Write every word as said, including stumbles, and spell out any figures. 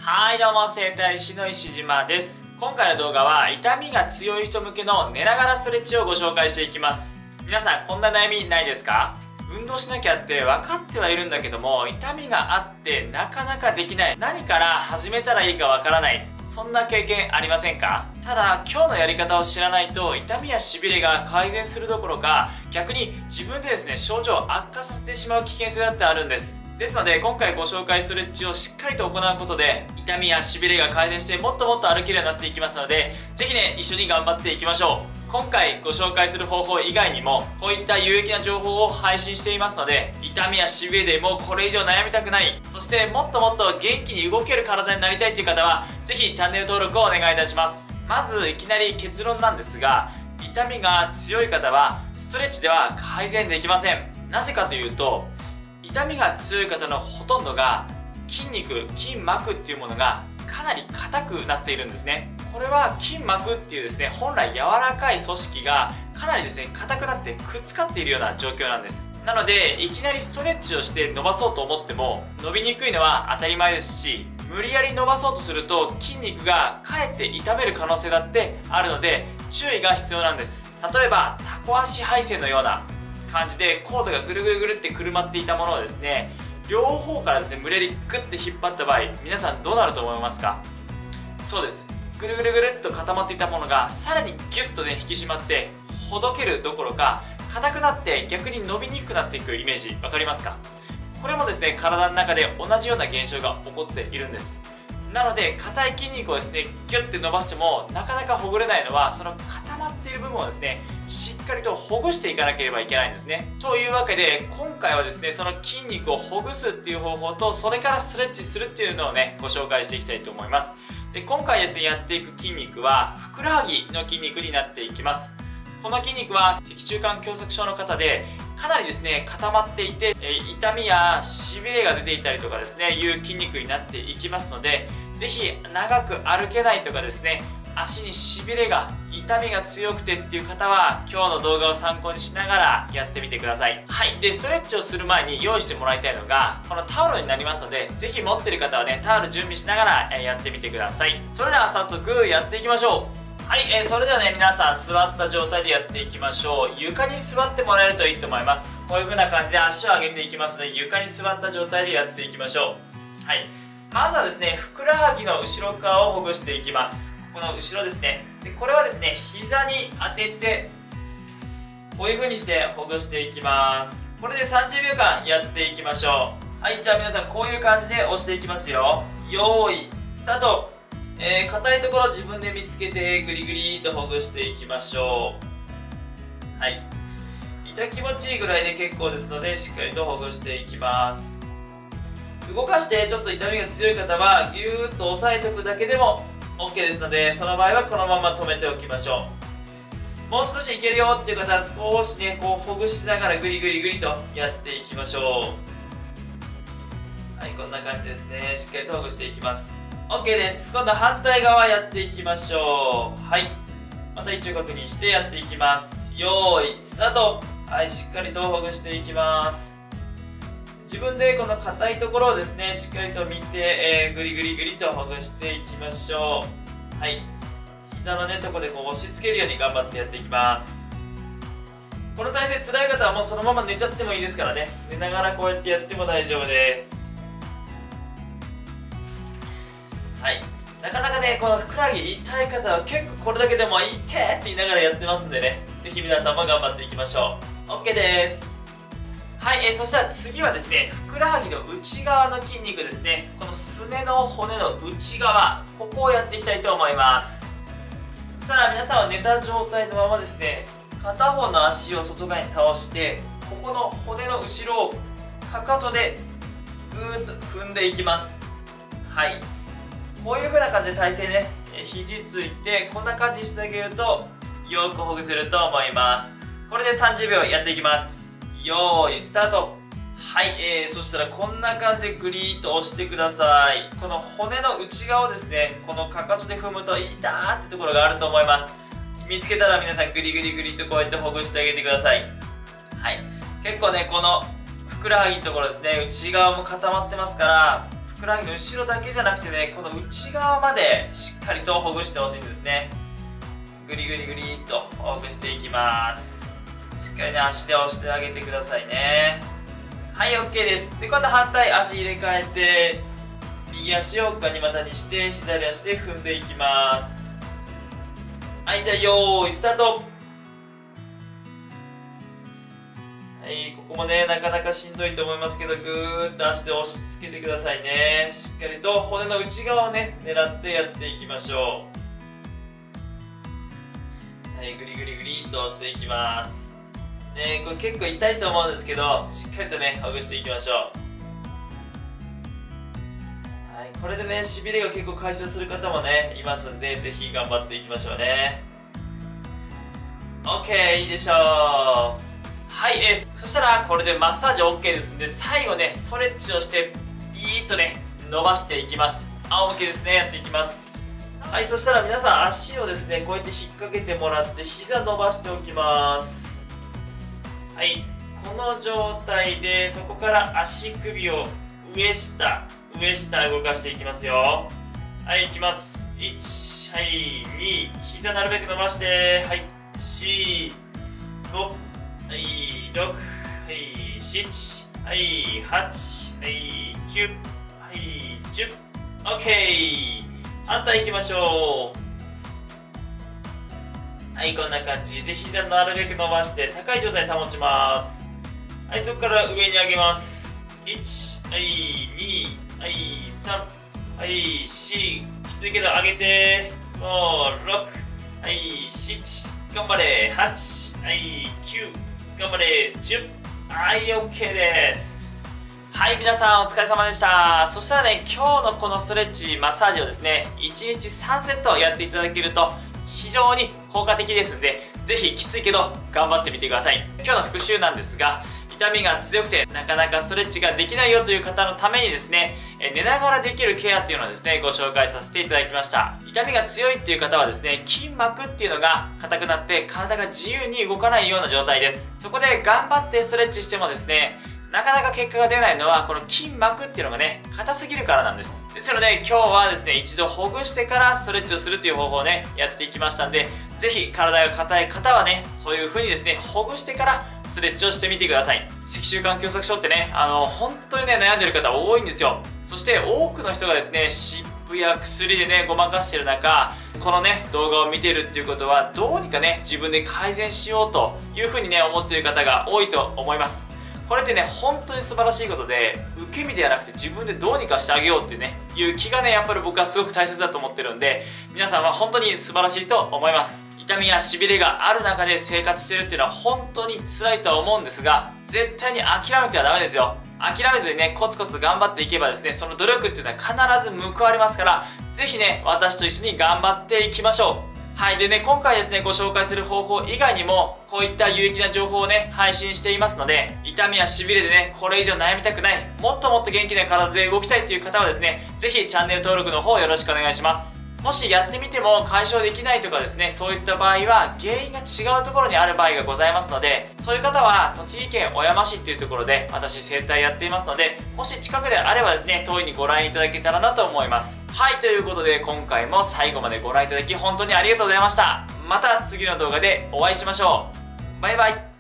はいどうも、整体師の石島です。今回の動画は痛みが強い人向けの寝ながらストレッチをご紹介していきます。皆さんこんな悩みないですか？運動しなきゃって分かってはいるんだけども、痛みがあってなかなかできない、何から始めたらいいかわからない、そんな経験ありませんか？ただ今日のやり方を知らないと痛みやしびれが改善するどころか、逆に自分でですね症状を悪化させてしまう危険性だってあるんです。ですので今回ご紹介ストレッチをしっかりと行うことで痛みやしびれが改善してもっともっと歩けるようになっていきますので、ぜひね一緒に頑張っていきましょう。今回ご紹介する方法以外にもこういった有益な情報を配信していますので、痛みやしびれでもうこれ以上悩みたくない、そしてもっともっと元気に動ける体になりたいという方はぜひチャンネル登録をお願いいたします。まずいきなり結論なんですが、痛みが強い方はストレッチでは改善できません。なぜかというと、痛みが強い方のほとんどが筋肉、筋膜っていうものがかなり硬くなっているんですね。これは筋膜っていうですね本来柔らかい組織がかなりですね硬くなってくっつかっているような状況なんです。なのでいきなりストレッチをして伸ばそうと思っても伸びにくいのは当たり前ですし、無理やり伸ばそうとすると筋肉がかえって痛める可能性だってあるので注意が必要なんです。例えばタコ足配線のような感じでコードがぐるぐるぐるってくるまっていたものをですね、両方からですね無理やりグッて引っ張った場合、皆さんどうなると思いますか？そうです、ぐるぐるぐるっと固まっていたものがさらにギュッとね引き締まってほどけるどころか硬くなって逆に伸びにくくなっていくイメージ分かりますか？これもですね体の中で同じような現象が起こっているんです。なので硬い筋肉をですねギュッて伸ばしてもなかなかほぐれないのは、その固まっている部分をですねしっかりとほぐしていかなければいけないんですね。というわけで今回はですねその筋肉をほぐすっていう方法と、それからストレッチするっていうのをねご紹介していきたいと思います。で今回ですねやっていく筋肉はふくらはぎの筋肉になっていきます。この筋肉は脊柱管狭窄症の方でかなりですね固まっていて、えー、痛みやしびれが出ていたりとかですねいう筋肉になっていきますので、ぜひ長く歩けないとかですね足にしびれが痛みが強くてっていう方は今日の動画を参考にしながらやってみてください。はい、でストレッチをする前に用意してもらいたいのがこのタオルになりますので、ぜひ持ってる方はねタオル準備しながらやってみてください。それでは早速やっていきましょう。はい、えー、それではね皆さん座った状態でやっていきましょう。床に座ってもらえるといいと思います。こういう風な感じで足を上げていきますので、床に座った状態でやっていきましょう。はい、まずはですねふくらはぎの後ろ側をほぐしていきます。この後ろですね。でこれはですね膝に当ててこういう風にしてほぐしていきます。これでさんじゅうびょうかんやっていきましょう。はい、じゃあ皆さんこういう感じで押していきますよ。よーいスタート。えー、硬いところ自分で見つけてグリグリとほぐしていきましょう。はい、痛気持ちいいぐらいで結構ですのでしっかりとほぐしていきます。動かしてちょっと痛みが強い方はギューッと押さえておくだけでも OK ですので、その場合はこのまま止めておきましょう。もう少しいけるよっていう方は少しねこうほぐしながらグリグリグリとやっていきましょう。はい、こんな感じですね。しっかりとほぐしていきます。 OK です。今度は反対側やっていきましょう。はい、また位置を確認してやっていきます。よーいスタート。はい、しっかりとほぐしていきます。自分でこの硬いところをですねしっかりと見て、えー、グリグリグリとほぐしていきましょう。はい、膝のねとこでこう押し付けるように頑張ってやっていきます。この体勢辛い方はもうそのまま寝ちゃってもいいですからね、寝ながらこうやってやっても大丈夫です。はい、なかなかねこのふくらはぎ痛い方は結構これだけでも「痛い!」って言いながらやってますんでね、ぜひ皆さんも頑張っていきましょう。 OK です。はい、えー、そしたら次はですねふくらはぎの内側の筋肉ですね。このすねの骨の内側、ここをやっていきたいと思います。そしたら皆さんは寝た状態のままですね片方の足を外側に倒して、ここの骨の後ろをかかとでぐーっと踏んでいきます。はい、こういう風な感じで体勢ね、え肘ついてこんな感じにしてあげるとよくほぐせると思います。これでさんじゅうびょうやっていきます。よーいスタート。はい、えー、そしたらこんな感じでグリーッと押してください。この骨の内側をですねこのかかとで踏むと痛ーってところがあると思います。見つけたら皆さんグリグリグリとこうやってほぐしてあげてください。はい、結構ねこのふくらはぎのところですね内側も固まってますから、ふくくらはぎの後ろだけじゃなくてね、この内側までしっかりとほぐしてほしいんですね。グリグリグリっとほぐしていきます。しっかりね足で押してあげてくださいね。はい、 OK です。で今度反対足入れ替えて、右足をガニ股にして左足で踏んでいきます。はい、じゃあよーいスタート。はい、ここもねなかなかしんどいと思いますけど、ぐーっと足で押し付けてくださいね。しっかりと骨の内側をね狙ってやっていきましょう。はい、ぐりぐりぐりっと押していきますね。これ結構痛いと思うんですけど、しっかりとねほぐしていきましょう。はい、これでねしびれが結構解消する方もねいますんで、ぜひ頑張っていきましょうね。 OK、 いいでしょう。はい、えー、そしたらこれでマッサージ OK ですんで、最後ねストレッチをしてビーッとね伸ばしていきます。仰向けですね、やっていきます。はい、そしたら皆さん足をですねこうやって引っ掛けてもらって膝伸ばしておきます。はい、この状態でそこから足首を上下上下動かしていきますよ。はい、いきます。いち、はい、に、膝なるべく伸ばして、はい、よん、ご、はい、ろく、はい、しち、はい、はち、はい、きゅう、はい、じゅう。 OK。 反対いきましょう。はい、こんな感じで膝なるべく伸ばして高い状態保ちます。はい、そこから上に上げます。いち、はい、に、はい、さん、はい、よん、きついけど上げて、そう、ろく、はい、なな、頑張れ、はち、はい、きゅう、頑張れ、じゅう。はい、 OK です。はい、皆さんお疲れ様でした。そしたらね、今日のこのストレッチマッサージをですねいちにちさんセットやっていただけると非常に効果的ですんで、ぜひきついけど頑張ってみてください。今日の復習なんですが、痛みが強くてなかなかストレッチができないよという方のためにですね、え寝ながらできるケアっていうのをですねご紹介させていただきました。痛みが強いっていう方はですね、筋膜っていうのが硬くなって体が自由に動かないような状態です。そこで頑張ってストレッチしてもですね、なかなか結果が出ないのはこの筋膜っていうのがね硬すぎるからなんです。ですので今日はですね一度ほぐしてからストレッチをするという方法をねやっていきましたんで、ぜひ体が硬い方はねそういう風にですねほぐしてからストレッチをしてみてください。脊柱管狭窄症ってねあの本当にね悩んでる方多いんですよ。そして多くの人がですね湿布や薬でねごまかしてる中、このね動画を見てるっていうことはどうにかね自分で改善しようという風にね思っている方が多いと思います。これってね本当に素晴らしいことで、受け身ではなくて自分でどうにかしてあげようっていうねいう気がねやっぱり僕はすごく大切だと思ってるんで、皆さんは本当に素晴らしいと思います。痛みやしびれがある中で生活してるっていうのは本当に辛いとは思うんですが、絶対に諦めてはダメですよ。諦めずにねコツコツ頑張っていけばですね、その努力っていうのは必ず報われますから、ぜひね私と一緒に頑張っていきましょう。はい。でね、今回ですね、ご紹介する方法以外にも、こういった有益な情報をね、配信していますので、痛みやしびれでね、これ以上悩みたくない、もっともっと元気な体で動きたいっていう方はですね、ぜひチャンネル登録の方よろしくお願いします。もしやってみても解消できないとかですね、そういった場合は原因が違うところにある場合がございますので、そういう方は栃木県小山市っていうところで私整体やっていますので、もし近くであればですね、当院にご覧いただけたらなと思います。はい、ということで今回も最後までご覧いただき本当にありがとうございました。また次の動画でお会いしましょう。バイバイ。